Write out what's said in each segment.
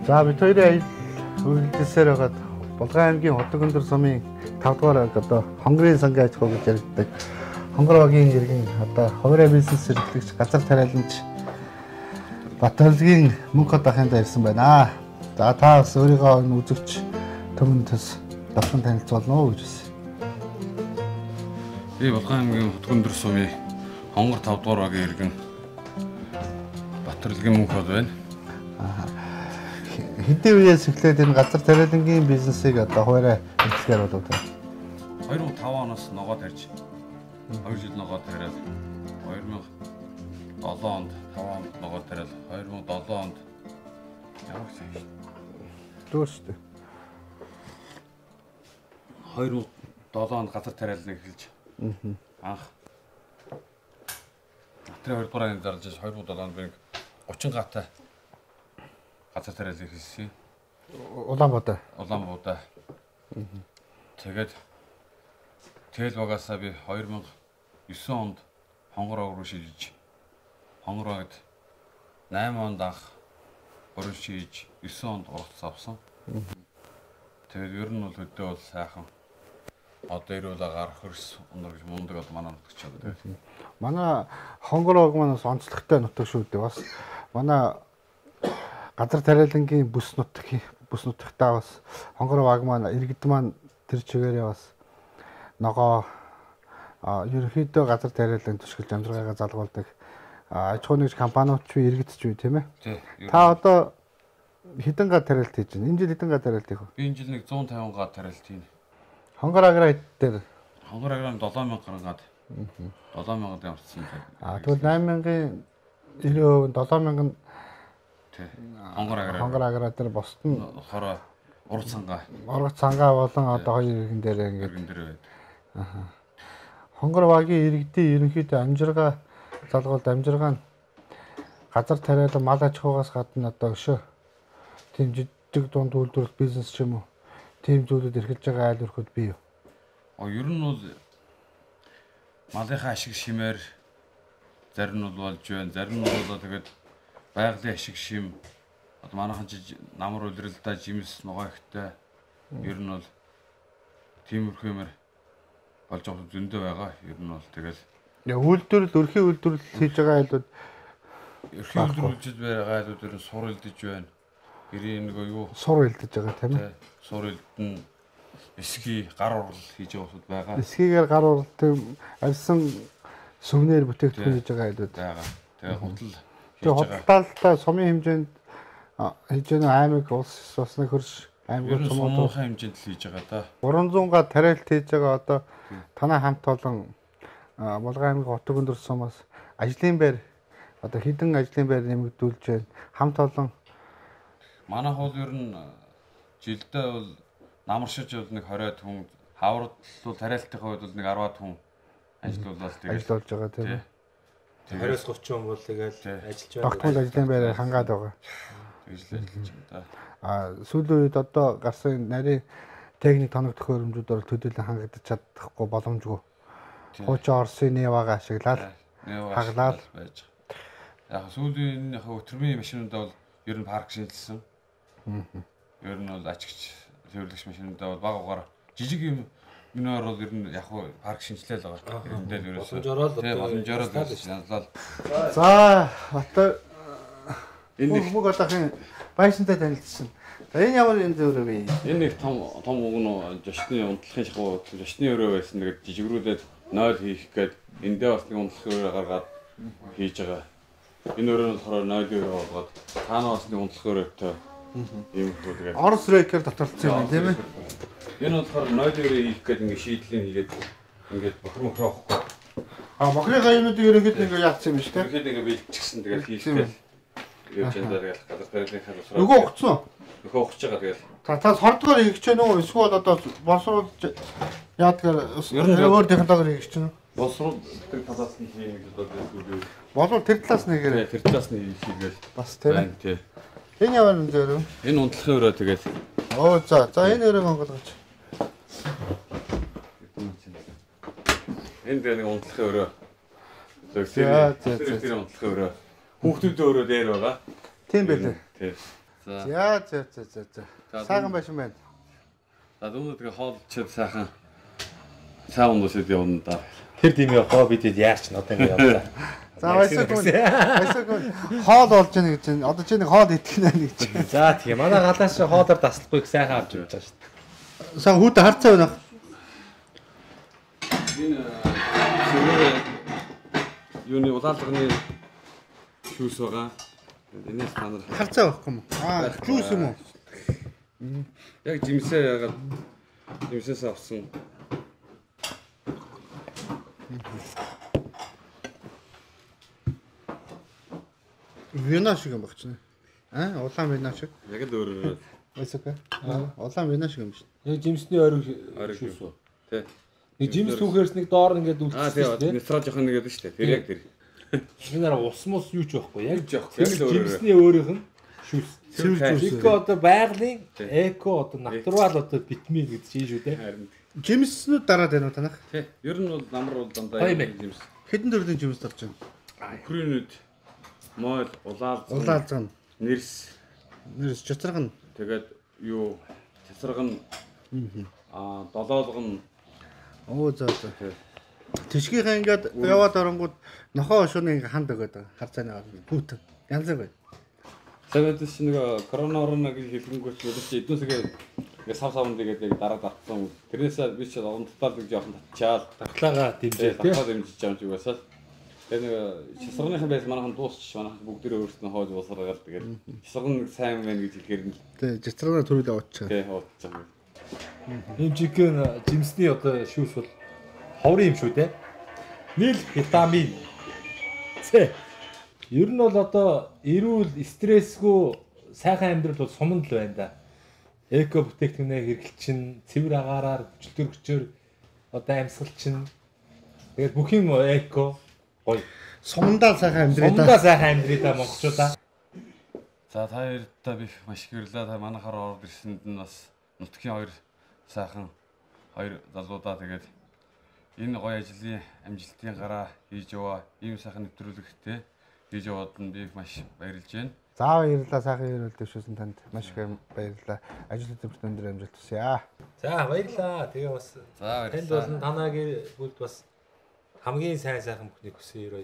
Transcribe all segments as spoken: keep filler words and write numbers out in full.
За бид хоёрын үйлдэлсээр байгаа Булган аймгийн Хотог өндөр сумын тав дугаар одоо хонгорын сангийн аж ахуй гэж яригддаг. Хонгор багийн иргэн одоо хувираа бизнес эрхлэгч газар тариаланч Батөргийн мөнх дахинд ирсэн байна. За та бас өөрийгөө энэ үзэгч төмөнтөс давсан танилцуулна уу гэж байна. Би Булган аймгийн Хотог өндөр сумын хонгор тав дугаар багийн иргэн Батөргийн мөнх байна. Хэдийн үеэс эхлээд энэ газар тариалангийн бизнесийг одоо хуваараа эрхлэхээр болов уу? хоёр мың таван оноос ногоо тарьж хоёр жил ногоо тариал хоёр мың долоо онд таван онд ногоо тариал хоёр мың долоо онд ямар ч юм дүүрстэй хоёр мың долоо онд газар тариалныг эхэлж анх Натрын хоёр дугаар ангид дарж хоёр мың долоо онд би гучин гаатай газар тариалныг эхэлсэн. Улаанбуудаа. Улаанбуудаа. Тэгээд тэл багасаа би хоёр мың девэн онд хонгор баг руу шилжиж хонгор багт найман онд анх уран шийж девэн онд ургац авсан. Тэгээд ер нь бол өдөө бол сайхан одоо ирүүл гарах хөрс өнөр гэж мундаг бол манай нутагч чаддаг. Манай хонгор баг манаас онцлогтой нутаг шүү дээ. Бас манай газар тариалангийн бүс нутгийн бүс нутагтаа бас хонгор баг маань иргэд маань тэр чигээрээ бас ногоо а ерөнхийдөө газар тариалан төсгөл амжиргаагаа залгуулдаг аж ахуй нэгж компаниуд ч иргэд ч үе тийм ээ. Та одоо хэдэн га тариалт хийж байна? Энэ жил хэдэн га тариалт хийх вэ? Би энэ жил нэг зуун тавин га тариалт хийнэ. Хонгор аграа дээр хонгор аграа долоо мянга гаргаад долоо мянга ямарсан. А тэгвэл найман мянган нэрээ долоо мянган хонгор аграа хонгор аграа дээр босд нь хороо ургац цангаа ургац цангаа болон одоо хоёр иргэн дээр ингээд иргэн дээр байд. Аа. Хонгор багийн иргэдийн ерөнхийдөө амжиргаа залгуулд амжиргаа нь газар тариалан мал аж ахуйгаас гадна одоо өшөө тийм жижиг дунд үйлдвэрлэл бизнес ч юм уу тийм зүйлүүд эрхэлж байгаа айл өрхөд бий юу? Оо ер нь бол малынхаа ашиг шимээр зарим нь бол болж байна. Зарим нь бол тэгээд байгалийн ашиг шим одоо манайхан намар улиралдаа жимс ногоо ихтэй ер нь бол тиймэрхүү юмэр болж байгаа зөндөө байгаа. Ер нь бол тэгэл үйлдвэрлэл өрхийн үйлдвэрлэл хийж байгаа айлууд өрхийн үйлдвэрлэж байгаа айлууд ер нь сур илдэж байна. Гэрийн нөгөө юу сур илдэж байгаа тийм ээ. Сур илдэн эсгий гар урал хийж байгаа хүмүүс байгаа. Эсгийгээр гар урал тийм арьсан сүмнэр бүтээгдэхүүн хийж байгаа айлууд байгаа. Тэгээ худал Тэгээ худалдаалтаа сумын хэмжээнд хийж байгаа аймаг улс усны хөрш аймаг сумын хэмжээнд л хийж байгаа да. гурван зуун га тариалт хийж байгаа одоо танай хамт олон Булган аймгийн Хотог өндөр сумаас ажлын байр одоо хэдэн ажлын байр нэмэгдүүлж байна. Хамт олон манай хол ер нь жилдээ бол намаршиж бол нэг двадцать хүн хаврал бол тариалтын хувьд бол нэг десять хүн ажиллаулаад тэгээд ажиллаж байгаа тийм ээ. двадцать тридцать хүн бол тэгэл ажиллаж байгаа. Тогтмол ажлын байраар хангаад байгаа. Тэгж л ажиллаж байна да. А сүүлийн үед одоо гарсан нарийн техник тоног төхөөрөмжүүд бол төдийлөн хангагдаж чадахгүй боломжгүй. Хуучин Орсын Невагаа ашиглаад хаглаад байж байгаа. Яг сүүлийн энэ яг өтрмийн машинуудаа бол ер нь парк шинжилсэн. Ер нь бол ачигч төвлөгч машинуудаа бол баг угаар жижиг юм миноор бол ер нь яг парк шинжилэл байгаа. Эндэл ерөөсөө тийм боломжоор л янзлал. За одоо энэ хүмүүс одоогийн байшинтай танилцсан. За энэ ямар энэ зөөрөө вэ? Энэ нэг том том өгнө жошны унтлахын шахуу жошны өрөө байсан. Тэгээд жижигрүүлээд нойл хийх гээд эндээ бас нэг унтлах өрөө гаргаад хийж байгаа. Энэ өрөө нь болохоор нойлын өрөө болгоод таанаас нэг унтлах өрөөтэй юм хөө тэгээд Орос рекер доторлцсон юм тийм ээ. Энэ болохоор нойлын өрөө хийх гээд ингээ шийдлийг хийгээд ингээд бохор мохор авахгүй. А мохрын гайнууд ерөнхийдөө ингээ яатсан юм шүү дээ. Ерөнхийдөө ингээ бэлтчихсэн тэгээд хийхдээ юу ч энэ дээр газар тариалны хавсраа. Нөгөө өгцөн. Нөгөө өгч байгаа тэгээд. Та та сордгоор хийж гэнэ үү? Эсвэл одоо боловсруулж яадгаар өөр технологиор хийж гэнэ үү? Боловсруулдаг талаас нь хийх гэж бодлоо. Болов тэр талаас нь хийгээрэй. Тэр талаас нь хийгээл. Бас тийм. Тийм. Энэ ямар юм зөөрөө? Энэ унтлахын өрөө тэгээд. Оо за за энэ өрөөг онгоолгооч. Энэ дээр нэг унтлахын өрөө. За за за. Тэр унтлахын өрөө. Хүүхдүүд өөрөө дээр байгаа. Тийм байлээ. Тийм. За за за за за. Сайхан байшин байна. За дүүнээ тэгээ хоолчод сайхан цаавн дусэд явна да. Тэр тийм яваа бидэд яарч н одоо ингэ явлаа. За баясаг. Баясаг. Хоол болж яана гэж байна. Одоо чи нэг хоол идэх нэ гэж. За тийм манай галаас хоолоор таслахгүй их сайхан авч явж байгаа шүү дээ. Сайн хүүтэ харцаа байна. Энэ сэрээ юуны улаалганы шүүс байгаа. Энэс та нар Харцаа байхгүй юм. Аа, жуус юм уу? яг жимсээ ягаад жимсээс авсан. Вина шиг юм багч нэ. Аа, улаан вина шиг. Яг л өөр Баясаг. Аа, улаан вина шиг юм шүү. Нэг жимсний орой шүүс үү? тий. Нэг жимс түүхээрс нэг доор ингээд Аа үлдсэн тий, шүү дээ. нэтра жоохон нэгэд шүү дээ. Тэр яг тэр. Энэ нэр ус мус юу ч байхгүй. Яг жоохгүй. Яг л өөр. жимсний өөрийнх нь шүүс. Цэвэр жуус. Эко одоо байгалийн эко одоо натурал одоо витамин гэдэг чинь шүү дээ. Харин Жимснүүд дараад байна уу танах? тий. Ер нь бол намар бол дандаа Гоё юм. жимс. Хэдэн төрлийн жимс тарж байна? Хүрэнүүд мойл, улаал, Улаалзан, нэрс, нэрс чацарган. тэгээд юу цэцэргэн аа долоолгон Оо зөө зөө. тий. Тишгийнхаа ингээд яваад оронгууд нохоо шөнө ингээд ханд өгöd байгаа. Харцааны гал. Хүүтэн. Янз бүр. Тэгээд чи нэг корона орно гэж хэлэнгүүт чи эднүсгээ ингээ сав савнд тэгээд яг дараа татсан. Тэрнээсээ би чи онцлол гэж жоохон татчаал. Дархлаагаа дэмжээ тий. Дахиад дэмжиж байгаа юм чи угаасаа. Тэгээд нэг шисргынхаа байс манайхан дуусчих манайхан бүгдээ өөрсдөө хоож уусаргаал тэгээд шисргын нэг сайн байна гэж хэлэхээр нь Тэ жицрагнаа төрүүлээ уучаа. тий хооцсон. Ийм жигэн жимсний одоо шүүс бол ховрын юм шүү дээ. Нийл витамин С. Ер нь бол одоо эрүүл стрессгүй сайхан амьдрал бол суманд л байна да. Эко бүтээгдэхүүнээ хэрэглэчин, цэвэр агаараар хүчлтөр хүчээр одоо амьсгалчин. Тэгээд бүх юм эко гоё. Сумдаа сайхан амьдрээ Сумдаа да. сайхан амьдрий да монголчуудаа. За та хоёртаа би маш их баярлалаа. Та манайхаар ороод ирсэнд нь бас нутгийн хоёр сайхан хоёр залуудаа тэгээд энэ гоё ажлын амжилтын гараа хийж яваа ийм сайхан нэвтрүүлэгтэй хийж яваад нь би маш баярлж байна. За баярлалаа сайхан ирүүл дэвшүүлсэн танд маш их баярлалаа. Ажил хөдөлмөрт өндөр амжилт хүсье. За баярлаа. Тэгээ бас За танд баярлалаа. болон танагийн бүлд бас хамгийн сайн сайхан бүхнийг хүсье.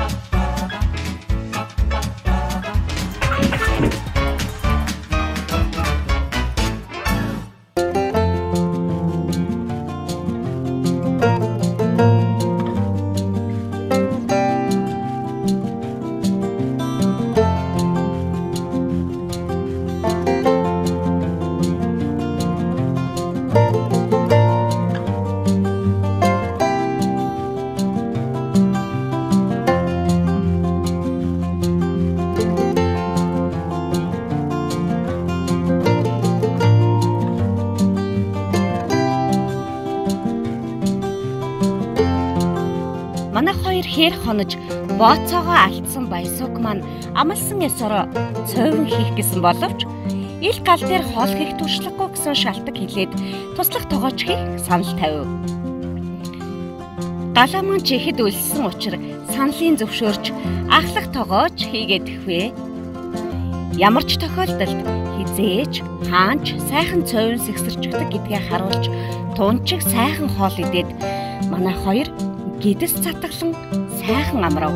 Манай хоёр хээр хонож бооцоогоо алдсан баясууг маань амлсан ёсороо цойвон хийх гэсэн боловч ил гал дээр хоол хийх туршлагагүй гэсэн шалтак хэлээд туслах тогооч хийх санал тавив. Галаа маань чихэд үлссэн учраас саналын зөвшөөрч ахлах тогооч хийгээд өгвэ. Ямар ч тохиолдолд хизээж хаанч сайхан цойвон сэгсэрчдэг гэдгээ харуулж тунчиг сайхан хоол идээд манай хоёр гидэс цатглан сайхан амрав.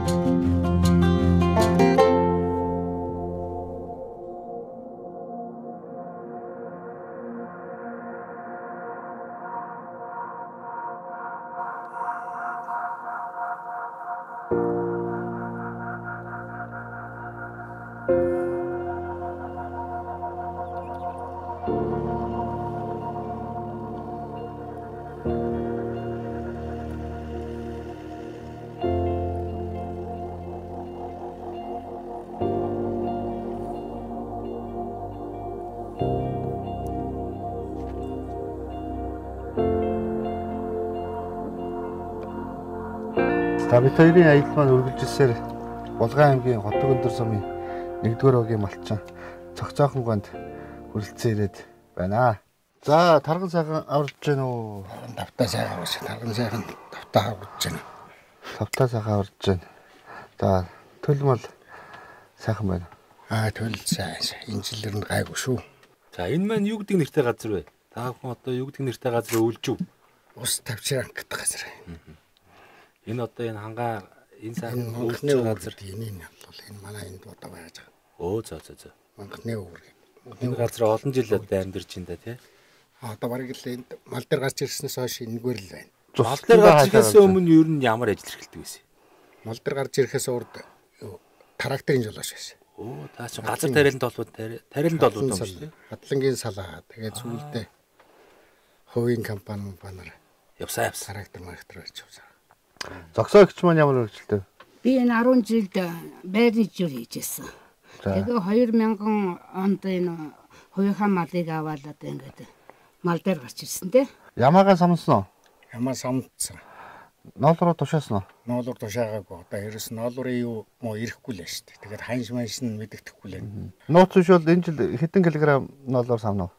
За бид хоёрын аялал маань үргэлжилсээр Булган аймгийн Хотог өндөр сумын нэгдүгээр огийн малчин цогцоохон гонд хүрэлцэн ирээд байна. За тарган сайхан аварж гэнэ үү? Тавтаа сайхан аварч, тарган сайхан тавтаа аварж гэнэ. Тавтаа сайхан аварж гэнэ. За төлмөл сайхан байна. Аа тэгвэл сайн. Энэ жилээр нь гайгүй шүү. За энэ маань юу гэдэг нэртэй газар вэ? Та бүхэн одоо юу гэдэг нэртэй газар өвлжв? Ус тавчран гэдэг газар. Энэ одоо энэ хангаа энэ сайхан Монголны өвлж газар. газар. Энэ юм бол энэ манай энд бодоо байж байгаа. Өө за за за. Монголны өвөр. Энэ газар олон жил одоо амьдарч байна да тий. Одоо бараг л энд мал дээр гарч ирснээс хойш энэгээр л байна. Мал дээр гарч ирэхээс өмнө ер нь ямар ажил эрхэлдэг байсан? Мал дээр гарч ирэхээс урд тракторын жолоош байсан. Оо таа чи газар тариаланд толбод тариаланд толбод юм шүү дээ. Хадлангийн салаа. Тэгээд сүүлдээ хувийн компани банаар Явсаа явсаа. трактор марктор байж явсан. Зогсоогч маань ямар хөгжилтэй? Би энэ арван жилд байрны жил хийжсэн. Тэгээ хоёр мянган онд энэ хувийнхаа малыг аваад одоо ингээд мал дээр гарч ирсэн те. Ямаагаа самсан уу? Ямаа самдсан. Ноолроо тушаасан уу? Ноолуур тушаагаагүй. Одоо ерөөс ноолуурын юу муу ирэхгүй л шүү дээ. Тэгээд ханш манш нь мэддэхгүй л байна. Нууц биш бол энэ жил хэдэн килограмм ноолоор самнав?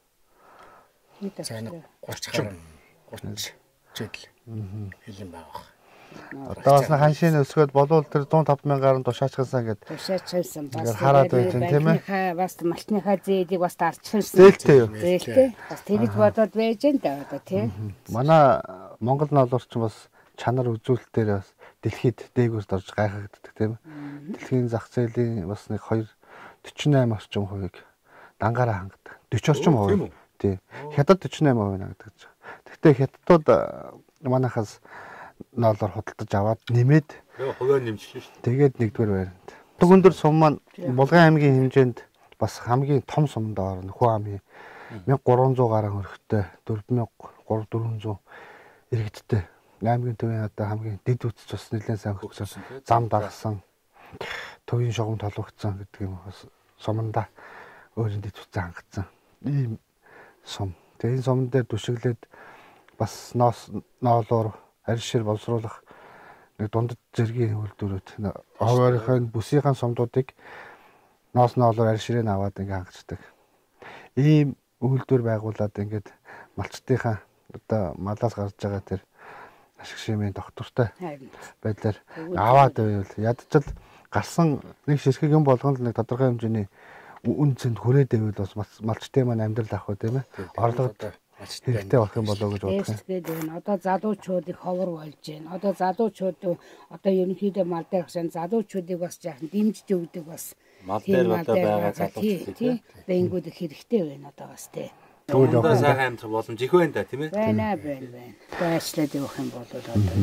Цаана гурван гаруй гурван жил хэлэн байгаа. Одоо бас ханшийн өсгөөд болвол тэр one oh five мянгаар нь тушаачсан гэд. Тушаачсан бас хараад байж юм тийм ээ. Бас малтныхаа зээлийг бас дарчихсан. Зээлтэй юу? Зээлтэй. Бас тэгж бодоод байж энэ да одоо тий. Манай Монгол ноолуурч бас чанар үзүүлэлтээр бас дэлхийд дээгүүрд орж гайхагддаг тийм ээ. Дэлхийн зах зээлийн бас нэг two forty-eight орчим хувийг дангаараа хангадаг. forty орчим хувь. Тий. Хятад forty-eight хувийг хангадаг. Гэхдээ хятадууд манайхаас ноолоор худалдаж аваад нэмээд хувиа нэмчихлээ шүү дээ. Тэгээд нэгдүгээр байранд. Төг өндөр сум маань Булган аймгийн хэмжээнд бас хамгийн том сумд орно. Хүү амын thirteen hundred гаруй өрхтэй four thousand four hundred иргэдтэй. Аймгийн төвийн одоо хамгийн дэд үтс бас нэлээд сайн хөгжсөн. Зам дагсан. Төвийн шугам толгогдсон гэдэг юм бас суманда өөрийн дэд үтс хангацсан. Ийм сум. Тэгээ энэ сумн дээр түшиглээд бас ноос ноолуур арьшир боловсруулах нэг дундад зэргийн үйлдвэрүүд ховоорийнхын бүсийн сумдуудыг ноос ноолоор арьширыг аваад ингээ хангацдаг. Ийм үйлдвэр байгуулад ингээд малчтынхаа одоо малаас гарч байгаа тэр ашиг шимийн доктортой байдлаар аваад байвал ядчил гарсан нэг ширхэг юм болгоно л нэг тодорхой хэмжээний үн цэнд хүрээд байвал бас малчтын маань амьдрал авах үү тийм ээ. Орлогод хэрэгтэй болох юм болоо гэж бодох юм. Одоо залуучуудыг ховор болж байна. Одоо залуучууд одоо ерөнхийдөө мал дээр гашин залуучуудыг бас жаахан дэмжиж өгдөг бас. Мал дээр одоо байгаа залуучууд тийм. Тэнгүүд их хэрэгтэй байна одоо бас тийм. Одоо сайхан амьдрах боломж их байна да тийм ээ. Байна байна байна. Одоо ажиллаад явах юм бол одоо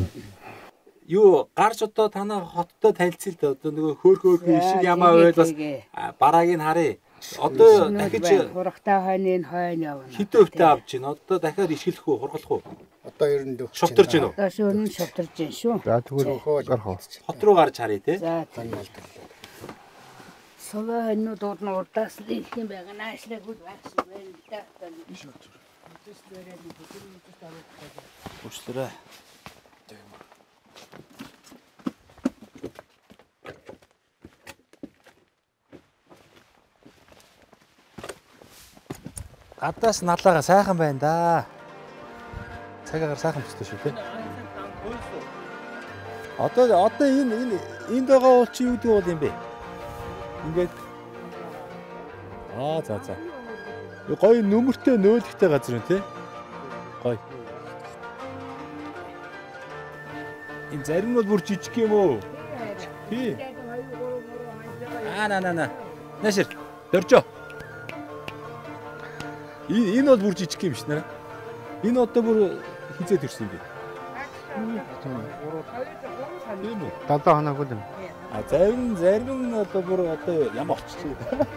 юу гарч одоо танаа хоттой танилцъя л да одоо нөгөө хөөх хөөх шиг ямаа байвал бас барааг нь харъя. Одоо дахиж хурагтай хойны хойно явна. Хэдэн өвтө авч байна. Одоо дахиад ишгэлэх үү, хургалах уу? Одоо ер нь дөх. Шовторж байна уу? Одоо шүүрэн шовторж байна шүү. За тэгвэл гарах уу? Хот руу гарч харъя те. За Сова хойно дууд нь урдаас л их юм байгаа. Наашлаг хөл багш байна л да. Уучлаарай. Гадаас налаага сайхан байна да. Цагаагаар сайхан төстэй шүү те. Одоо одоо энэ энэ энд байгаа уул чи юу гэдэг бол юм бэ? Ингээд аа за за. Гоё нөмөртэй нөөлөгтэй газар юм те. Гоё. Энэ зарим нь бол бүр жижиг юм уу? Тий. Аа на на на. Нэшэр. Дөржөө. Энэ энэ бол бүр жижиг юм шнэ. Энэ одоо бүр хизээд ирсэн юм бэ? Тийм үү? seven хоног үл юм. А зарим зарим нь одоо бүр одоо ямар оччих.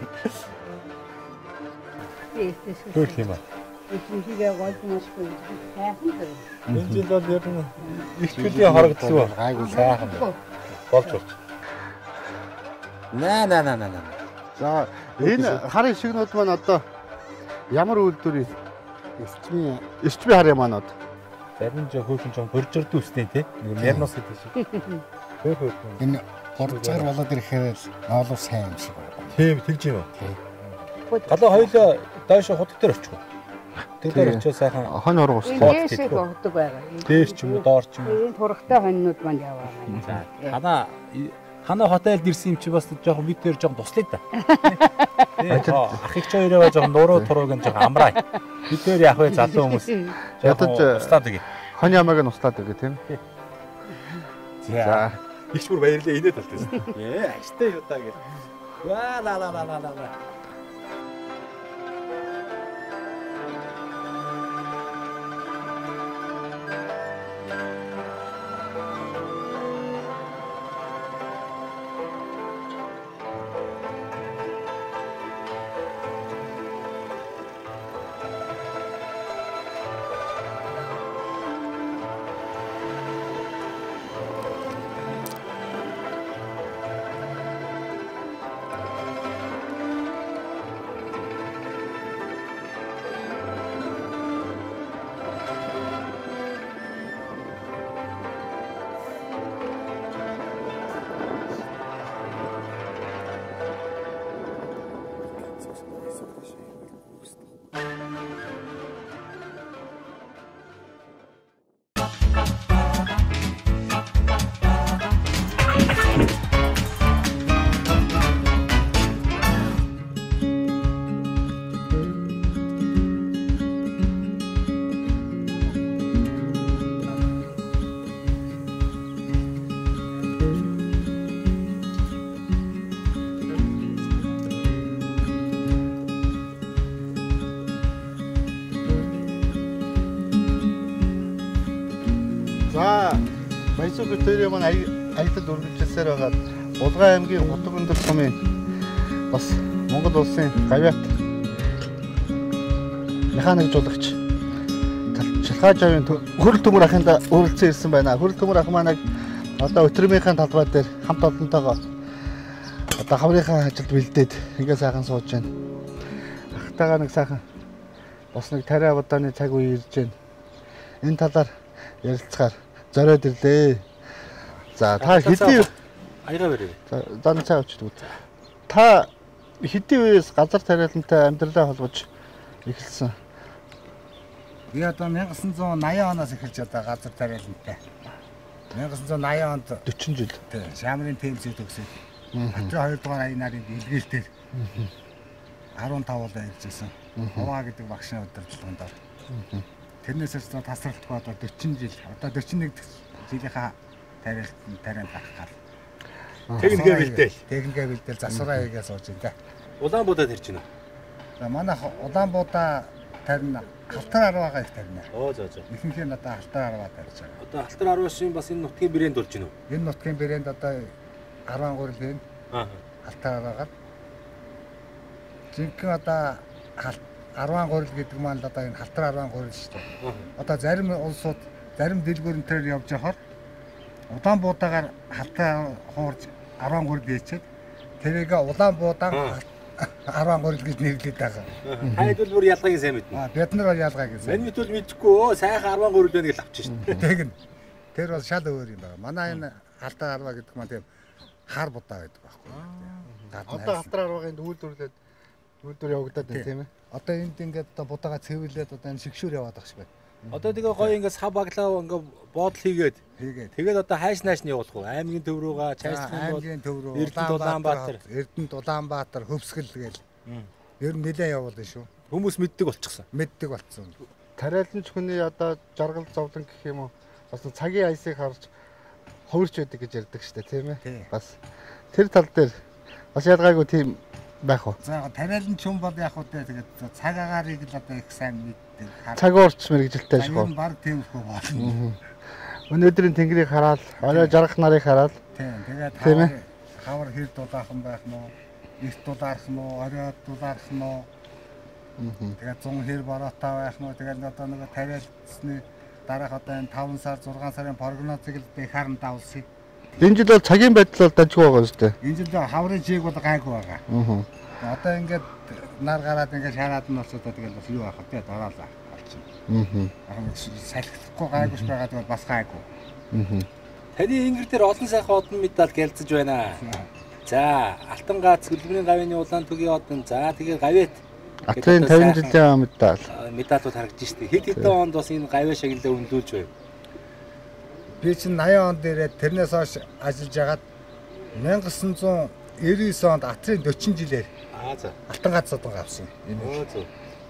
Хөрх юм аа. Ихэнхийгээ голдмосгүй хайхан байна. Энэ жил бол ер нь их чөлөө харагдсан. Гайгүй сайхан Болж болж. На на на на на. За энэ харын шигнүүд маань одоо ямар үйлдвэрийн эрчмийн эрчмийн хар юм аа. Зарим жоо хөөхөн жоо боржорд үстэй те. Нэг мернос гэдэг шиг. Хөөх хөөх. энэ гурцгаар болоод ирэхээр ноолуу сайн юм шиг байна. Тийм тэгж юм уу? Галаа хоёлоо доош хутг дээр очих уу? Тэг дээр очиж сайхан хонь ургуус. Дээшээ өгдөг байгаа. дээр ч юм уу доор ч юм уу. Энэ хурагтай хоньнууд манд яваа. За танаа Хана хотелд ирсэн юм чи бас жоохон видеор жоохон туслая да. Ах их ч хоёроо жоохон нуруу турууг нь жоохон амраа. Видеор яах вэ залуу хүмүүс. Ядаж туслаад өгье. Хон ямааг нь услаад өгье тийм. За. Их бүр баярлалаа инээд талтай. Ээ ажтай юу та гэх. Ва ла ла ла ла ла. За баясуу битүүрээ маань аялалд үргэлжилсээр байгаа Булган аймгийн Утга өндөр сумын бас Монгол улсын гавьяат механик жуулагч Шалхаж авийн хөрөл төмөр ахынд өрөлдсөн ирсэн байна. Хөрөл төмөр ах маань одоо өтрөмийнхаа талбай дээр хамт олонтойгоо одоо хаврынхаа ажилд бэлдээд ингээ сайхан сууж байна. Ахтайгаа нэг сайхан бас нэг тариа удааны цаг үе ирж байна. Энэ талаар ярилцахаар зориод ирлээ. За та хэдийн аяга барив. За дан цаа өчтгүү. Та хэдийн үеэс газар тариалантай амьдралаа холбож эхэлсэн? Би одоо найман восемьсот оноос эхэлж одоо газар тариалантай. найман восемьсот онд дөрвөн жил. Тийм, Шамрын тэмцээд төгсөв. Хатра хоёр дугаар аян нарын илгээлтээр арван тавь удаа иржсэн. Хуваа гэдэг багшийн удирдлаганд ор. Тэрнээс ч тасралтгүй одоо дөрвөн жил, одоо дөрвөн нэг жилийнхаа тариалтанд тарианд авах. Техникээ бэлдээл. Техникээ бэлдээл засвараа хийгээ сууж байна да. Улаанбуудад ирж байна. За манай Улаанбуудаа тарина Халтар арваагаа их тарина. Оо зөө зөө. Ихэнх нь одоо Халтар арваа тарьж байгаа. Одоо Халтар арваашийн бас энэ нутгийн брэнд болж байна уу? Энэ нутгийн брэнд одоо арван гурил хэн. Аа. Халтар арваагаар. Жинхэнэ одоо арван гурил гэдэг маань одоо энэ Халтар арван гурил шүү дээ. Одоо зарим улсууд зарим дэлгүүрэн дээр явж байхаар Улаанбуудаагаар Халтар хуурж арван гурил гээчээд тэрийг Улаанбуудаан арван гурил гэж нэрлэдэг байгаа. Таад бол бүр ялгааг сайн мэднэ. Аа бид нар бол ялгааг сайн. Мань мэдвэл мэдэхгүй өө сайхан арван гурил байна гэж авчих шин. Тэг нь. Тэр бол шал өөр юм байна. Манай энэ Халтар арваа гэдэг маань тийм хар будаа байдаг байхгүй. Одоо Халтар арваагийн үйлдвэрлээд үйлдвэр явагдаад байна тийм ээ. Одоо энд ингээд одоо будаагаа цэвэрлээд одоо энэ шигшүүр яваад байгаа шиг байна. Одоо тэгээ гоё ингээд сав баглаа ингээд боодол хийгээд хийгээд тэгээд одоо хайш нааш нь явуулах уу? Аймгийн төв рүүгээ чаашлах бол аймгийн төв рүү Улаанбаатар, Эрдэнэт Улаанбаатар хөвсгөл гээл. Ер нь нэлээд явуулна шүү. Хүмүүс мэддэг болчихсон. Мэддэг болцсон. Тариаланч хүний одоо жаргал зовлон гэх юм уу? Бас цагийн аясыг харж хувирч байдаг гэж ярьдаг шүү дээ тийм ээ. Бас тэр тал дээр бас ялгаагүй тийм байх уу? За тариаланч хүн бол яг үгүй тэгээд цаг агаарыг л одоо их сайн мэддэг. Цаг уурч мэрэгжилтэй шүү. Энэ баг тиймэрхүү болно. Өнөөдрийн тэнгэрийг хараад, орой жаргах нарыг хараад. Тийм. Тэгээд хавар хавар хэр дулаахан байх нь уу? Их дулаарх нь уу? Орой дулаарх нь уу? Тэгээд зун хэр бороотой байх нь уу? Тэгээд одоо нэг тариалцсны дараах одоо энэ таван сар, зургаан сарын прогнозыг л би харна давлсыг. Энэ жил бол цагийн байдал бол дажгүй байгаа шүү дээ. Энэ жил хаврын жиг бол гайгүй байгаа. Аа. Одоо ингээд нар гараад ингээд шараад нь болсоо тэгэл бас юу аах вэ? Дороолаа. Аа. Салхихгүй гайгүйш байгаад бол бас гайгүй. Аа. Таны ингэр дээр олон сайхан одон медаль гэлцэж байна. За, Алтан гац Гөлбөрийн гавьяаны улаан төгийн одон. За, тэгээ гавьяат. Атын тавин жилийн медаль. Медалууд харагдаж штэ. Хэд хэдэн онд бас энэ гавьяа шагналаа өндүүлж байна. Би чинь восемьдесят он дээрээ тэрнээс хойш ажиллаж агаад мянга гэсэн зуун девяносто девять онд Атрын forty жилээр Аа за. Алтан гац содон авсан. Аа зөв.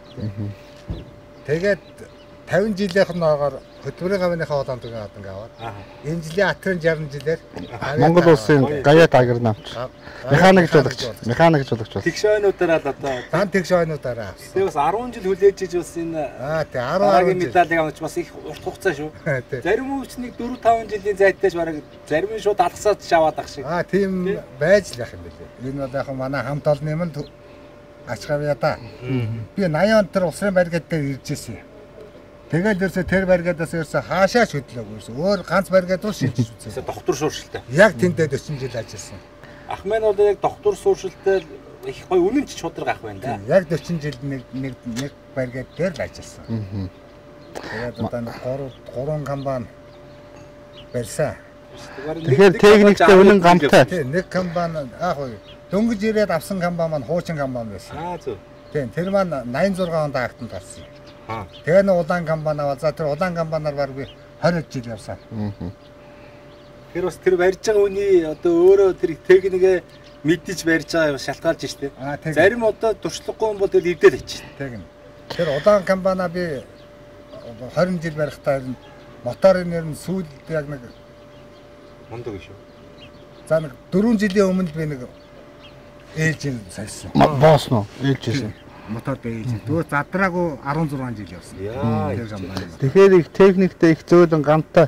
Тэгээд fifty жилийнх нь ороор хөтөлбөрийн гавныхаа олонд ингээд ингээд аваад. Энэ жилийн Атрын sixty жилээр Монгол улсын Гаяат агар намч. Механик жуулагч, механик жуулагч бол. Тэгш ойнуудаар л одоо дан тэгш ойнуудаараа авсан. тэгээ бас ten жил хүлээж иж бас энэ Аа тий Дараагийн ten медалийг авч бас их урт хугацаа шүү. Тий. Зарим үуч нэг four five жилийн зайтайж бараг зарим нь шууд алгасаад шаваад ах шиг. Аа тийм байж л ах юм билээ. Энэ бол яг манай хамт олонны юм ачхавья та. Би eighty онд тэр улсын баригад дээр ирж ирсэн. Тэгэл ерөөсө тэр баригадаас ерөөсө хаашаач хөдлөөгүй ерөөсө өөр ганц баригад уу шилжиж үзсэн. Доктор сууршилтай. Яг тэндээ forty жил ажилласан. Ах маань бол яг доктор сууршилтай их гоё үнэн ч чудраг ах байна да. Яг forty жил нэг нэг нэг баригад дээр л ажилласан. Тэгээд одоо нэг гурван компани барьсан. Тэгэхээр техниктэй үнэн гамтай. Тий, нэг компани аах уу дөнгөж ирээд авсан компани маань хуучин компани байсан. Аа зөв. Тийм, тэр маань ninety-six онд актанд гарсан. Аа. Тэгээ нэг улаан компани аваа. За тэр улаан компаниар баг би twenty жил явсан. Тэр бас тэр барьж байгаа хүний одоо өөрөө тэр техникээ мэдэж барьж байгаа юм шалтгаалж штэ. Аа, тийм. Зарим одоо туршлагагүй юм бол тэр эвдэл ич. Тийм. Тэр улаан компани би twenty жил барихтаа ер нь моторын нэр нь сүүл яг нэг мундаг шүү. за нэг four жилийн өмнө би нэг ээлж ин сальсан. Боосно ээлжсэн. Мотор ээлж. Тэгвэл задраагүй sixteen жил явсан. Яа. Тэр компани. Тэгэхээр их техниктэй их зөөлөн гамтай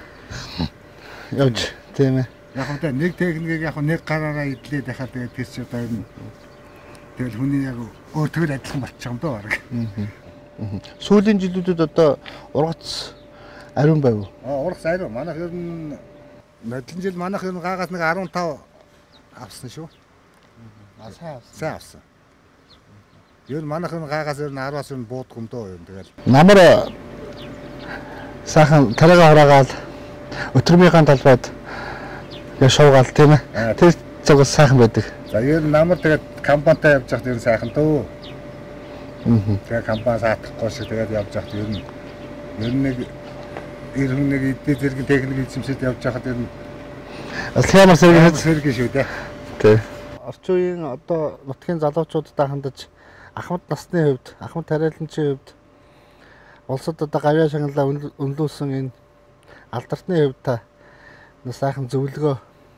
явж тийм ээ. Яг одоо нэг техникийг яг нэг гараараа идлээд яхаа тэгээд тэр чи одоо энэ тэгэл хүний яг өөр тэгэл адилхан болчих юм даа баг. Сүүлийн жилүүдэд одоо ургац ариун байв уу? Аа ургац ариун. Манайх ер нь модлон жил манайх ер нь гаагаас нэг fifteen авсан шүү. Аа сайн авсан. Сайн авсан. Ер нь манайх ер нь гаагаас ер нь ten-аас ер нь буудах юм доо юм тэгэл. Намар сайхан тариага хараагаал өтрмийнхаа талбайд яа шуугаал тийм ээ. Тэр цагаас сайхан байдаг. За ер нь намар тэгээд компанитай явж байхад ер нь сайхан дөө. Аа. Тэгээд компани саатахгүй шиг тэгээд явж байхад ер нь ер нь нэг иргэн нэг эдгээр зэрэг техник эзэмшээд явж байхад ер нь Алхамар сэргэн сэргэн шүү дээ. тий. Орчин үеийн одоо нутгийн залуучуудтай хандаж Ахмад насны хувьд, Ахмад тариаланчийн хувьд улсад одоо гавьяа шагналаа өнлүүлсэн энэ алдартны хувьд та сайхан зөвлөгөө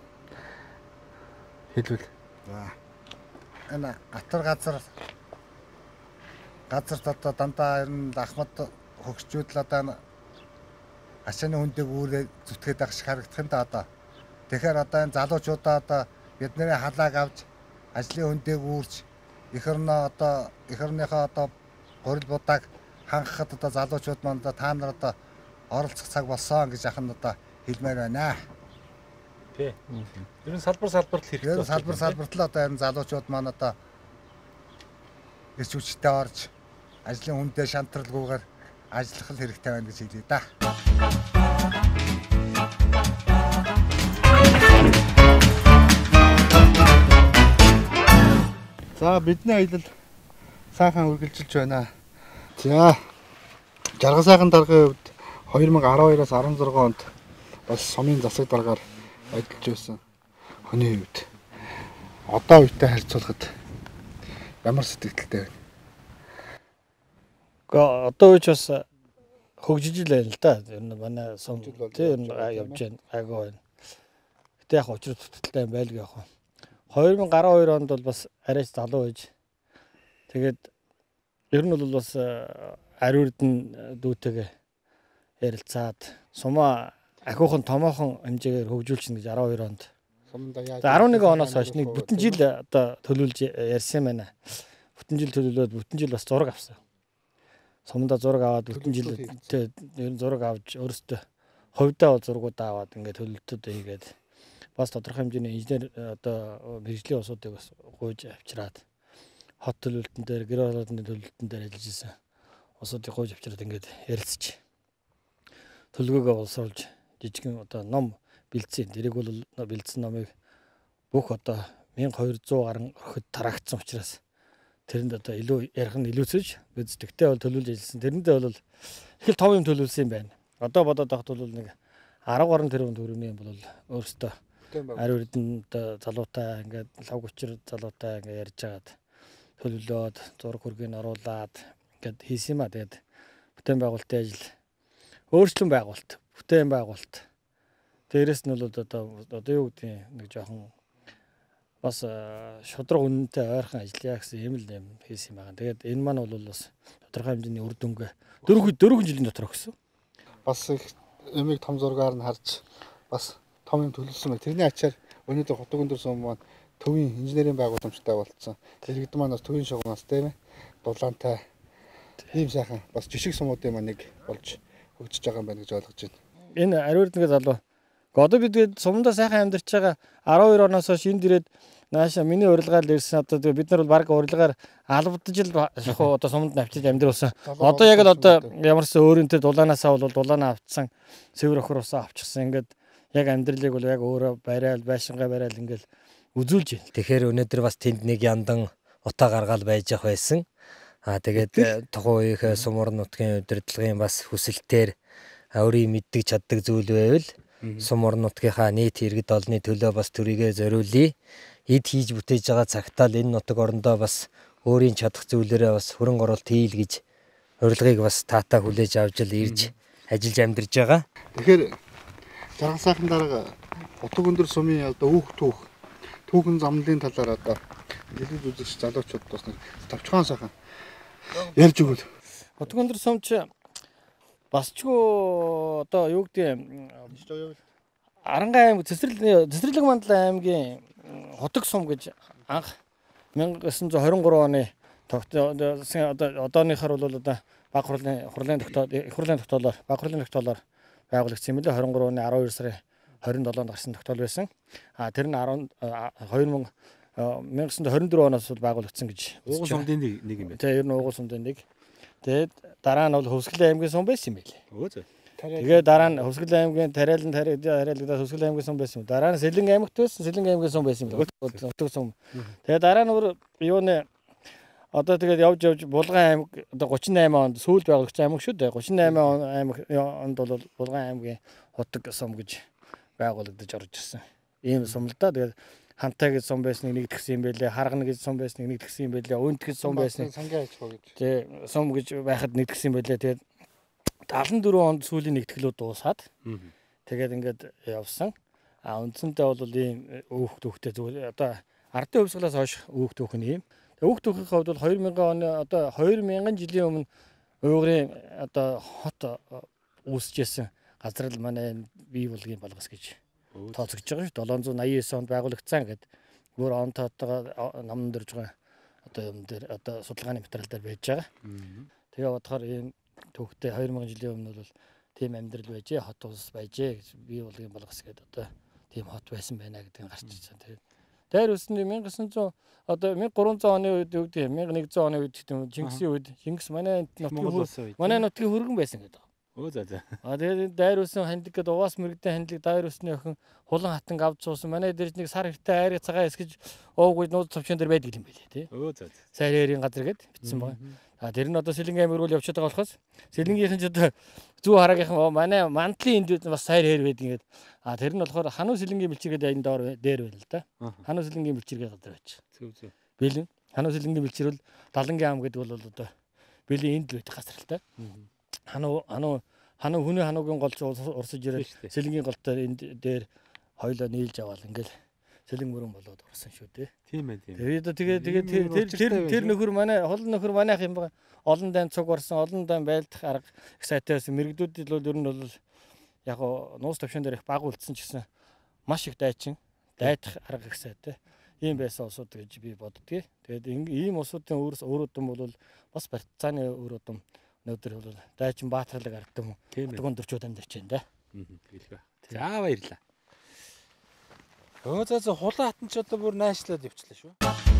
хэлвэл. За. Энэ атар газар газарт одоо дандаа ер нь Ахмад хөгжчүүд л одоо ашааны хүндэг үүрээ зүтгээд байх шиг харагдах юм да одоо. Тэгэхээр одоо энэ залуучуудаа одоо бидний халааг авч ажлын хүндэг үүрч эх орноо одоо эх орныхоо одоо горил будааг хангахад одоо залуучууд маань одоо та нар одоо оролцох цаг болсон гэж ахын одоо хэлмээр байна. Тий. Ер нь салбар салбарт хэрэгтэй. Ер нь салбар салбарт л одоо энэ залуучууд маань одоо эрч хүчтэй орж ажлын хүндээ шантралгүйгээр ажиллах л хэрэгтэй байна гэж хэлье да. За бидний аялал сайхан үргэлжилж байна. За жаргал сайхан даргын хувьд twenty twelve-аас sixteen онд бас сумын засаг даргаар ажиллаж байсан хүний хувьд одоо үетэй харьцуулахад ямар сэтгэлтэй байна? Гэхдээ одоо үеч бас хөгжиж л байна л да. Ер нь манай сум тийм явж байна. Айгаа байна. Гэтэ яг учир туталтай юм байлгүй яг. twenty twelve онд бол бас арайч залуу байж. Тэгээд ер нь бол бас ариурдын дүүтэйгээ ярилцаад сумаа ахиухан томоохон хэмжээгээр хөгжүүлчихнэ гэж twelve онд. За eleven оноос хойш нэг бүтэн жил одоо төлөвлөж ярьсан байна. Бүтэн жил төлөвлөөд бүтэн жил бас зураг авсан. Сумдаа зураг аваад бүтэн жил ер нь зураг авч өөрөөсөө хувьдаа зургуудаа аваад ингээд төлөвлөлтөд хийгээд бас тодорхой хэмжээний инженер одоо мэргэжлийн усуудыг бас гуйж авчираад хот төлөвлөлтөн дээр гэр оролтны төлөвлөлтөн дээр ажиллаж исэн усуудыг гуйж авчираад ингээд ярилцчих. Төлөвлөгөөгөө боловсруулж жижигэн одоо ном бэлдсэн. Тэрийг бол бэлдсэн номыг бүх одоо twelve hundred гаруй орхид тараагдсан учраас тэрэнд одоо илүү ярих нь илүүцэж үзтэгтэй бол төлөвлөж ажилласан. Тэрэндээ бол их л том юм төлөвлөсөн юм байна. Одоо бодоод байхад бол нэг ten гаруй тэрбум төгрөгийн бол өөрөөсөө ариу эрдэнэ залуутай ингээд лав гүчир залуутай ингээд ярьж хагаад төлөвлөөд зураг хүргээг оруулаад ингээд хийсэн юм а. Тэгээд бүтээн байгуулалтын ажил өөрчлөн байгуулалт, бүтээн байгуулалт. Дээрээс нь бол одоо одоо юу гэдэг нэг жоохон бас шудраг үнэнтэй ойрхон ажиллая гэсэн юм л юм хийсэн юм байна. Тэгээд энэ маань бол бас тодорхой хэмжээний үр дүнгээ дөрвөн дөрвөн жилийн дотор өгсөн. Бас их эмийг том зургаар нь харж бас том юм төлөвлөсөн байна. Тэрний ачаар өнөөдөр Хотог өндөр сум маань төвийн инженерийн байгууламжтай болцсон. Иргэдэн маань бас төвийн шугамаас тийм ээ дулаантай ийм сайхан бас жишг сумуудын маань нэг болж хөгжиж байгаа юм байна гэж ойлгож байна. Энэ ариу эрдэнэ залуу одоо бид сумдаа сайхан амьдарч байгаа арван хоёр оноос хойш энд ирээд нааша миний урилгаар ирсэн одоо бид нар бол баг урилгаар албадж л шахуу одоо сумд навчиж амьдруулсан. Одоо яг л одоо ямарсан өөрөнтэй дулаанаасаа бол дулаанаа авцсан, цэвэр охроосоо авчихсан. Ингээд яг амьдралыг бол яг өөрөө барайл, байшингаа барайл ингээл үзүүлж байна. Тэгэхээр өнөөдөр бас тэнд нэг яндан утаа гаргаал байж ах байсан. Аа тэгээд тухайн үеийнхээ сумур нутгийн удирдлагын бас хүсэлтээр өөрийн мэддэг чаддаг зүйл байвал сумур нутгийнхаа нийт иргэд олонны төлөө бас төрийгөө зориулъя. Эд хийж бүтээж байгаа цагтаа л энэ нутаг орондоо бас өөрийн чадах зүйлээрээ бас хөрөнгө оруулалт хийл гэж урилгыг бас таатаа хүлээж авч л ирж ажиллаж амьдарч байгаа. Тэгэхээр жаргал сайхан дарга Хотог өндөр сумын одоо үүх түүх түүхэн замлын талаар одоо дэлгэж үзэгч залуучууд бас нэг товчхон сайхан ярьж өгвөл. Хотог өндөр сумч басчгүй одоо юу гэдэг Арангай аймаг Цэцэрлэг Цэцэрлэг мандлын аймгийн Хотог сум гэж анх мянга девятьсот двадцать три оны одоо одооныхаар бол одоо баг хурлын хурлын тогтоол их хурлын тогтоолоор баг хурлын тогтоолоор байгуулагдсан юм лээ. двадцать три оны12 сарын двадцать седьмд гарсан тогтоол байсан. А тэр нь две тысячи мянга девятьсот двадцать четыре оноос байгуулагдсан гэж. Уугуул сумдын нэг юм байна. Тэгээ ер нь уугуул сумдын нэг. Тэгээд дараа нь бол Хөвсгөл аймгийн сум байсан юм байлээ. Өө зөө. Тэгээ дараа нь Хөвсгөл аймгийн Тариалан Тариалагдаад Хөвсгөл аймгийн сум байсан. Дараа нь Сэлэн аймагт байсан. Сэлэн аймгийн сум байсан юм. Хотог сум. Тэгээ дараа нь юу нэ одоо тэгээд явж явж Булган аймаг одоо тридцать восемь онд сүүлд байгуулагдсан аймаг шүү дээ. тридцать восемь аймаг онд бол Булган аймгийн Хотог сум гэж байгуулагдаж орж ирсэн. Ийм сум л да. Тэгээд Хантай гэж сум байсныг нэгтгэсэн юм байлээ. Харгана гэж сум байсныг нэгтгэсэн юм байлээ. Үнт гэж сум байсныг сангийн аж ахуй гэж. Тэг сум гэж байхад нэгтгэсэн юм байлээ. Тэгээд седьмдесят четыре онд сүүлийн нэгтгэлүүд дуусаад тэгээд ингээд явсан. А үндсэндээ бол ийм өөх түүхтэй зүйл одоо ардын хувьсгалаас хойш өөх түүх нь ийм. Тэгээд өөх түүхийн хувьд бол две тысячи оны одоо две тысячи жилийн өмнө уйгурын одоо хот үүсчихсэн газар л манай бий болгын болгос гэж тооцогдож байгаа шүү. seven hundred ninety-nine онд байгуулагдсан гэдэг бүр он тоотойгоо намн дөрж байгаа одоо юм дээр одоо судалгааны материал дээр байж байгаа. Тэгээ бодохоор ийм төвхтэй две тысячи жилийн өмнө бол тийм амьдрал байжээ, хот улс байжээ гэж бий болгын болгос гэдэг одоо тийм хот байсан байна гэдгийг гарч ирсэн. Тэгээд дээр үсэнд nineteen hundred одоо thirteen hundred оны үед юу гэдэг nineteen hundred оны үед гэдэг Чингисийн үед Чингис манай нутгийн манай нутгийн хөргөн байсан гэдэг. Өө за за. А тэгээд дайр үсэн хандлаг гэдэг угаас мэрэгдэн хандлаг дайр үсний охин хулан хатан авч суусан. Манай дэрж нэг сар ихтэй айрыг цагаан эсгэж уугүй нууц төвчөн дээр байдаг юм байлээ тий. Өө за за. Сайрын газар гэд бичсэн байгаа. А тэр нь одоо Сэлэнгийн аймаг руу явчихад байгаа болохоос Сэлэнгийнхэн ч одоо зүү хараагийнхан манай мандлын энд бас сайр хээр байдаг ингээд. А тэр нь болохоор Хануу Сэлэнгийн бэлчир гэдэг энэ доор дээр байна л да. Хануу Сэлэнгийн бэлчиргээ газар байж. Зөв зөв. Бэлэн Хануу Сэлэнгийн бэлчир бол Далангийн ам гэдэг бол одоо бэлэн энд л байдаг газар л да. Хануу хануу хануу хүний хануугийн голч урсаж ирээд Сэлэнгийн голтой энд дээр хоёлоо нийлж аваад ингээл Сэлэн мөрөн болоод урсан шүү дээ. Тийм ээ тийм. Тэгээд тэгээд тэгээд тэр тэр тэр нөхөр манай холон нөхөр манайх юм байгаа. Олон дан цуг орсон, олон дан байлдах арга их сайтай байсан. Мэргэдүүд бол ер нь бол яг нуус төвшин дээр их баг үлдсэн ч гэсэн маш их дайчин, дайдах арга их сайтай. Ийм байсан улсууд гэж би боддгийг. Тэгээд ийм улсуудын өөр удам бол бас барьцааны өөр удам өнөөдөр бол дайчин баатарлаг ардам дугундөрчүүд амьдарч байна да. Тэгэлгүй. За баярлаа. Өө за за хулан хатан ч одоо бүр найшлаад явчлаа шүү.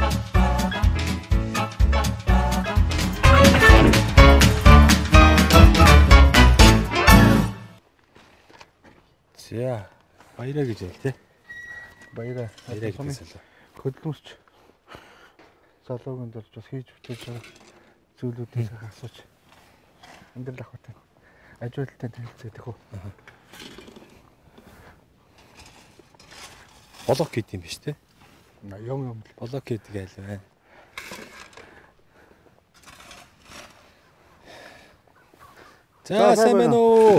За баяраа гэж байл те. Баяраа. Баяраа гэсэн. Хөдөлмөрч залуугийн дөрж бас хийж бүтээж байгаа зүйлүүдийг асууж амьдрал ахуйтай ажилтнтай танилцдаг хөө. Болок гэдэг юм биш үү? Юм юм. Болок гэдэг айл байна. За сайн байна уу?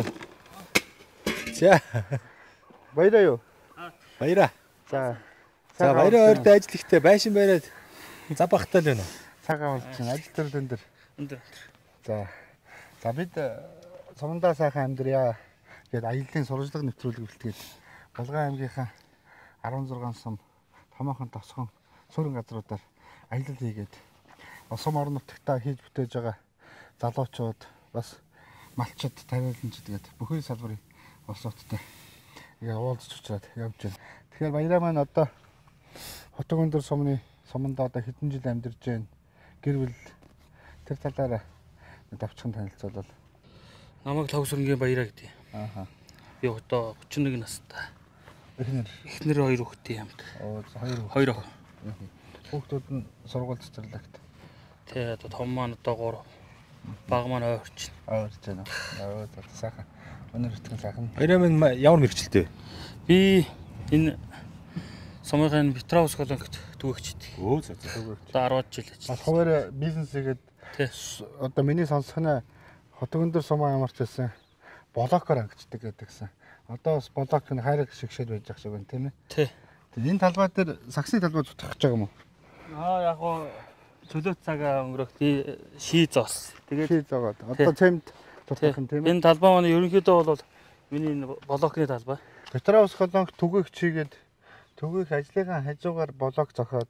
За Баяраа юу? баяраа. За. За баяраа ойрд ажил ихтэй байшин бариад зав багтаал байна уу? Цагаан болсон ажил төрөл өндөр. Өндөр. За. За бид сумандаа сайхан амьдрья гэд аяллаа сурвалжлага нэвтрүүлэг бэлтгээд Булган аймгийнхаа арван зургаан сум томоохон тосгон суурин газруудаар аялал хийгээд сум орон нутагтаа хийж бүтээж байгаа залуучууд бас малчид тариаланчид гээд бүхий салбарын улсуудтай ингээ уулзч учраад явж байна. Тэгэхээр баяраа маань одоо Хотог өндөр сумны суманд одоо хэдэн жил амьдарч байна. Гэр бүл тэр талаараа давчхан танилцуулбал. Намайг Лавсүрнгийн Баяраа гэдэг. Ааха. Би одоо хүчин нэг настай. Эхнэр. Эхнэр хоёр хүүхдийн хамт. Оо хоёр Хоёр охин. Хүүхдүүд нь сургууль цэцэрлэгт. Тэ одоо том маань одоо гурав. Баг маань ойрч. Ойрч байна. Яа за сайхан. Өнөр итгэл сайхан. Баяраа минь ямар мэрэгчлээ? Би энэ Сумын Петровс колонгт түгээгчтэй. Өө за за. Одоо арваад жил ажилласан. Бас хуваар бизнес хийгээд одоо миний сонсох нь Хотог өндөр сумаа ямарч байсан блокоор ангичдаг гэдэгсэн. Одоо бас блок нь хайраг шигшээд байж ах шиг байна тийм ээ. Тий. Тэгээ энэ талбай дээр саксны талбай зүтгэж байгаа юм уу? Аа яг гоо чөлөөт цагаа өнгөрөх ший зоос. Тэгээд ший зоогоод одоо цемд зүтгэх юм тийм ээ. Энэ талбай маань ерөнхийдөө бол миний блокны талбай. Петровс колонк түгээх чигээд түгээх ажлынхаа хажуугаар блок зохиод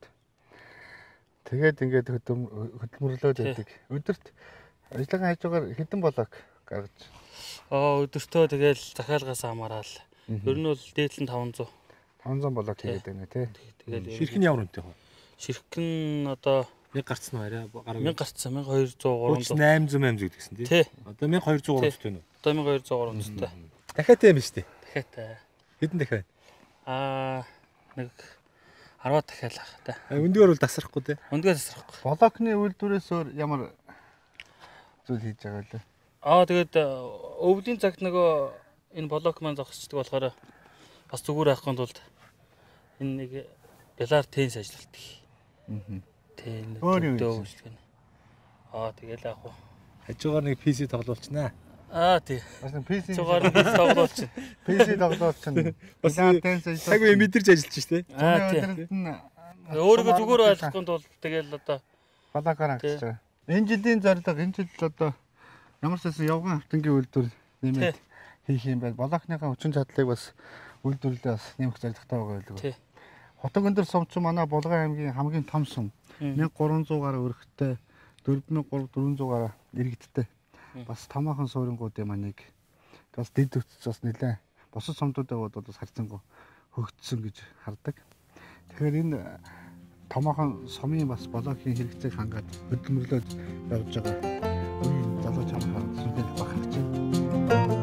тэгээд ингээд хөдөлмөрлөөд байдаг. Өдөрт ажлынхаа хажуугаар хэдэн блок гаргаж? Аа өдөртөө тэгэл захиалгаас хамаарал. Ер нь бол дээдлэн таван зуун. таван зуун блок хийгээд байна тий. Тэгээд Ширх нь ямар үнэтэй вэ? Ширхэг нь одоо мянга гарцсан уу арай гараа? мянга гарцсан мянга хоёр зуун гурван зуун. восемь зуун восемь зуун гэсэн тий. Тий. Одоо мянга хоёр зуун гурван зуун байна уу? Одоо мянга хоёр зуун гурван зуунтай. Дахиатай юм биш үү? Дахиатай. Хэдэн дахиа байна? Аа нэг арваад дахиал ах та. Өндгөр бол тасрахгүй тий. Өндгөө тасрахгүй. Блокны үйлдвэрээс өөр ямар зүйл хийж байгаа вэ? Аа тэгээд өвлийн цагт нөгөө энэ блок маань зогсчдаг болохоор бас зүгээр авахын тулд энэ нэг бялаар тенс ажилладаг. Аа. Тэн Өөр юу дөөжлэг. Аа тэгэл яах вэ? Хажуугаар нэг пи си тоглуулчихнаа. Аа тий. Бас пи си Цугаар нь тоглуулчих. пи си тоглуулчихна. Бас Бялаар тенс ажиллаж. цаг үе мэдэрч ажиллаж штэ. Аа тий. Өөрийгөө зүгээр ойлгохгүй тул тэгэл одоо блокоор ангиж байгаа. Энэ жилийн зорилго энэ жил одоо ямар ч байсан явган автангийн үйлдвэр нэмээд хийх юм байл. Блокныхаа хүчин чадлыг бас үйлдвэрлэлээ бас нэмэх зорилготой байгаа байлгүй. Тий. Хотог өндөр сум ч манай Булган аймгийн хамгийн том сум. мянга гурван зуун гаруй өрхтэй, дөрвөн мянга дөрвөн зуун гаруй иргэдтэй. Бас томоохон суурингуудын маныг бас дэд үтц бас нэлээ бусад сумдуудаа бол бас харьцангуй хөгжсөн гэж хардаг. Тэгэхээр энэ томоохон сумын бас блокийн хэрэгцээг хангаад хөдөлмөрлөөд явж байгаа. Үеийн залууч хамхаа сүлдэл бахарч байна.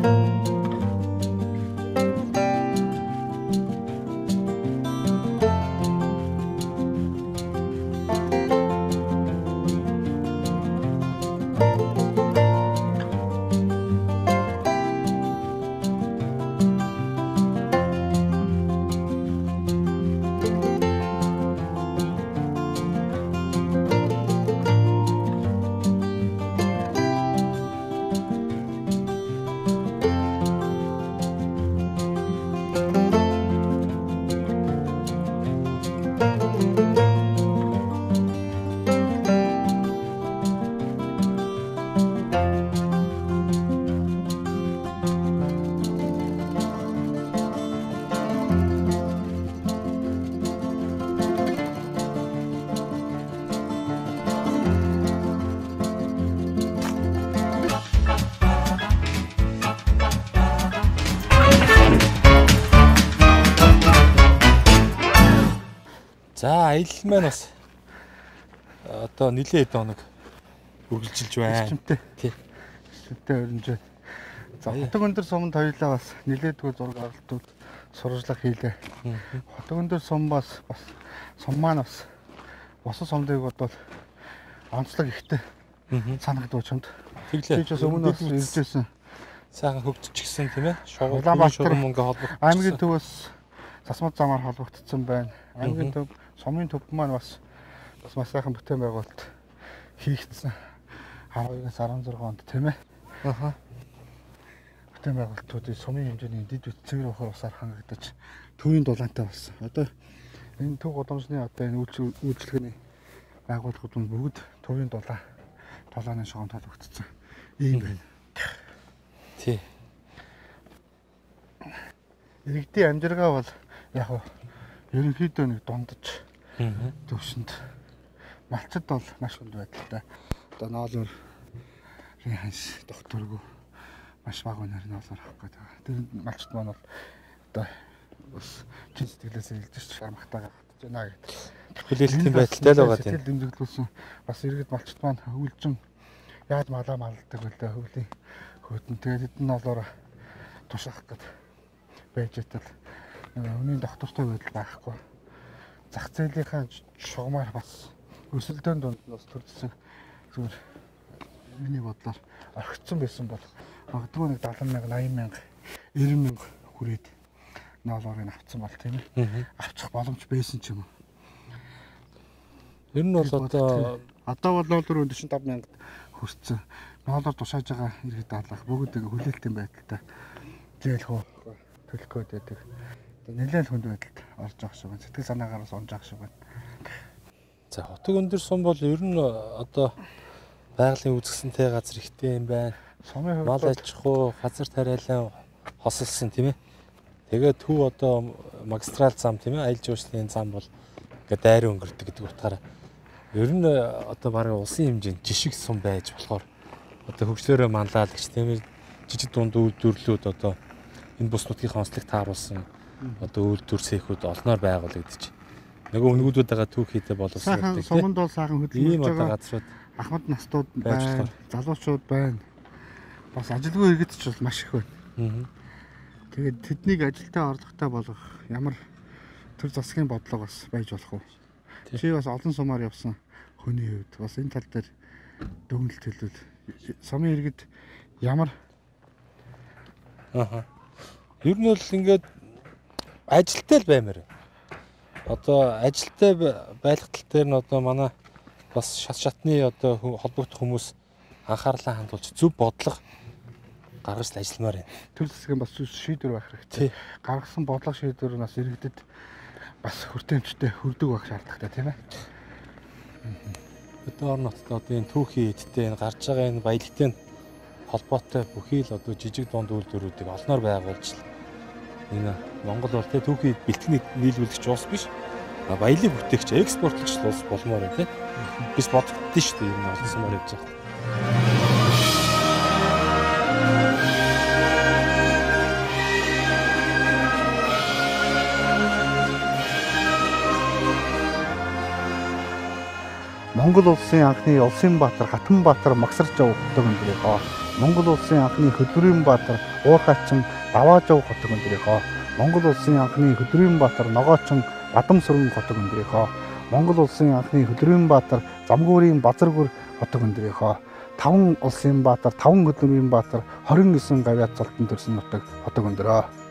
За аялал маань бас одоо нэлээд хоног үргэлжилж байна. Чимтэй. Тий. Чимтэй өрнж байна. За Хотог өндөр суманд хоёулаа бас нэлээдгүй зураг авалтууд сурвалжлага хийлээ. Хотог өндөр сум бас бас сум маань бас босод сумдыг бодвол онцлог ихтэй санагдав чамд. Тэглээ. Тийч бас өмнө бас иржсэн. Сайхан хөгжчихсэн тийм ээ. Улаанбаатар шугам ингээ холбох. Аймгийн төв бас засмад замаар холбогдсон байна. Аймгийн төв, сумын төв маань бас бас маш сайхан бүтээн байгуулалт хийгдсэн. ханаас арван зургаан онд тийм ээ. Аха. Бүтээн байгуулалтуудын сумын хэмжээний дэд үт цэвэр ухаар усаар хангагдаж төвийн дулаантай болсон. Одоо энэ төв гудамжны одоо энэ үйлчлэгээний байгууллагууд нь бүгд төвийн дулаан дулааны шугамд холбогдсон. Ийм байна. Тий. Иргэдийн амжиргаа бол яг нь ерөнхийдөө нэг дундаж төвшөнд малчд бол маш хүнд байдалтай. Одоо ноолор ханш докторгүй маш бага үнээр ноолор авах гэдэг. Тэр малчд маань бол одоо бас чин сэтгэлээсээ илжиж шарамхтайгаа хатж байна гэдэг. Хүлээлтийн байдалтай л байгаа тийм. Сэтгэл дэмжиглүүлсэн бас иргэд малчд маань хөвлжин яаж малаа малдаг вүлээ хөвлийн хөөтөн тэгээд эдэн ноолоор тушаах гэдэг байж тал өнийн доктортой байдал байхгүй. Зах зээлийнхаа шугамаар бас өсөлтөнд дунд бас төрсөн зүгээр миний бодлоор орхицсан байсан бол магадгүй нэг далайн мянга, аян мянга, эрдэн мянга хүрээд ноолорыг авцсан бол тийм ээ. Авчих боломж байсан ч юм уу. Ер нь бол одоо одоо бол ноолор өндөршин тавд мянгад хүрсэн. Ноолор тушааж байгаа иргэд даалгах бүгд ингэ хүлээлтийн байдалтай зээл хөө төлөхөд байдаг. Нэлээд хүнд байдалд орж байгаа шиг байна. Сэтгэл санаагаараас унж байгаа шиг байна. За хотог өндөр сум бол ер нь одоо байгалийн үзэсгэлэнтэй газар ихтэй юм байна. Сумын мал аж ахуй, газар тариалан хосолсон тийм ээ. Тэгээд төв одоо магистрал зам тийм ээ, аялал жуулчлалын зам бол ингээд дайрын өнгөрдөг гэдэг утгаараа ер нь одоо бараг улсын хэмжээнд жишг сум байж болохоор одоо хөгжлөөрөө манлайлагч тийм ээ, жижиг дунд үйлдвэрлэлүүд одоо энэ бус нутгийн онцлог тааруулсан одоо үйлдвэр цехүүд олноор байгуулагдчих. Нөгөө өнгүүдүүд байгаа түүхийдээ боловсруулдаг тийм. Суманд бол сайхан хөдөлмөрж байгаа газрууд ахмад настууд байна, залуучууд байна. Бас ажилгүй иргэд ч бол маш их байна. Тэгээд тэднийг ажилтаа орлоготой болгох ямар төр засгийн бодлого бас байж болох уу? Чи бас олон сумаар явсан хүний хувьд бас энэ тал дээр дүгнэлт хэлвэл сумын иргэд ямар аха. Ер нь бол ингээд ажилтай л баймаар. Одоо ажилтай байх тал дээр нь одоо манай бас шат шатны одоо холбогдох хүмүүс анхаарлаа хандуулж зөв бодлого гаргаж ажилламаар байна. Төр засгийн бас шийдвэр байх хэрэгтэй. Гаргасан бодлого шийдвэр нас иргэдэд бас хүртээмжтэй хүрдэг байх шаардлагатай тийм ээ. Одоо орон нутгад одоо энэ түүхийн эдтэй энэ гарч байгаа энэ баялагтай холбоотой бүхий л одоо жижиг дунд үйлдвэрүүдийг олноор байгуулж энэ Монгол бол тэ түүхийн бэлтгэнийг нийлүүлэгч улс биш. А баялаг бүтээгч экспортлогч улс болмоор байна тийм. Биш бодогдсон шүү дээ энэ олон сумаар явж байгаа. Монгол улсын анхны Улсын баатар Хатанбаатар Магсарч авах хотог өндрийнхөө Монгол улсын анхны Хөдрийн баатар Уурхайчин Давааж авах хотог өндрийнхөө Монгол улсын анхны Хөдрийн баатар Ногоочин Бадам сүрэн хотог өндрийнхөө Монгол улсын анхны Хөдрийн баатар Замгуурын Базаргүр хотог өндрийнхөө таван улсын баатар таван хөдрийн баатар хорин гэсэн гавьяат цолтон төрсөн нутаг хотог өндрөө.